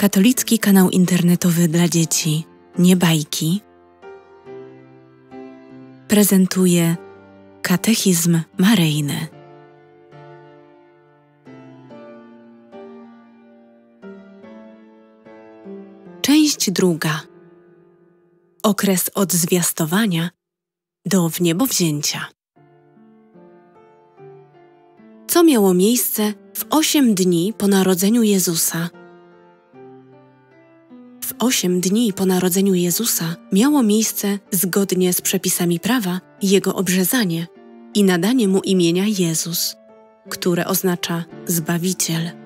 Katolicki kanał internetowy dla dzieci Nie bajki prezentuje Katechizm Maryjny. Część druga. Okres od zwiastowania do wniebowzięcia. Co miało miejsce w 8 dni po narodzeniu Jezusa? W 8 dni po narodzeniu Jezusa miało miejsce, zgodnie z przepisami prawa, Jego obrzezanie i nadanie Mu imienia Jezus, które oznacza Zbawiciel.